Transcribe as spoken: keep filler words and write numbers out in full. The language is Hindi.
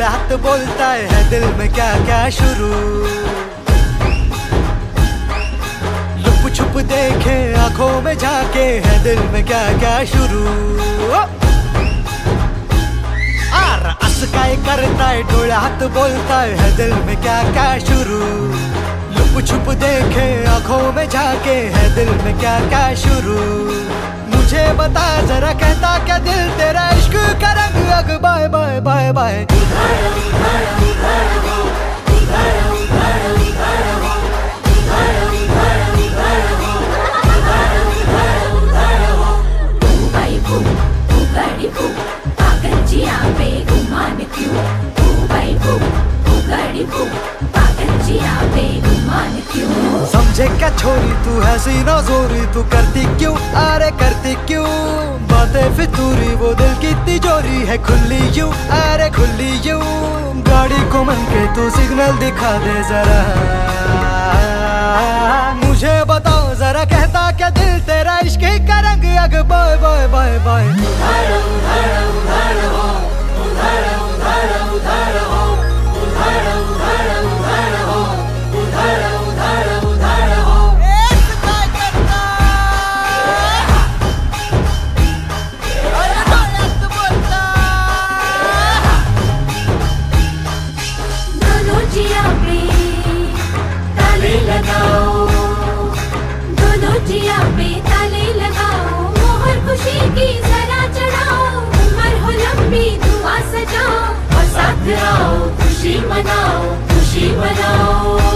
हाथ बोलता है दिल में क्या क्या शुरू। लुप छुप देखे आंखों में झाके है दिल में क्या क्या शुरू। आर असकाय करता है डोळे हाथ बोलता है दिल में क्या क्या शुरू। लुप छुप देखे आंखों में झाके है दिल में क्या क्या शुरू। मुझे बता जरा कहता क्या दिल तेरा इश्क का रंग अग बाय बाय बाय बाय। समझे क्या छोरी तू है सीना जोरी, तू करती क्यों अरे करती क्यों बातें फितूरी। वो दिल की तिजोरी है खुली यूं अरे खुली यूं। गाड़ी को मन के तू सिग्नल दिखा दे जरा। मुझे बताओ जरा कहता क्या दिल तेरा इश्क का रंग अग बाय बाय बाय बाय। उधार उधार उधार हो उधार उधार उधार हो उधार उधार उधार हो उधार उधार उधार हो। दोनों जिया पे ताले लगाओ, दोनों जिया पे ताले लगाओ। मोहर खुशी की जरा चढ़ाओ, उम्र हो लंबी दुआ सजाओ और साथ आओ खुशी मनाओ खुशी मनाओ।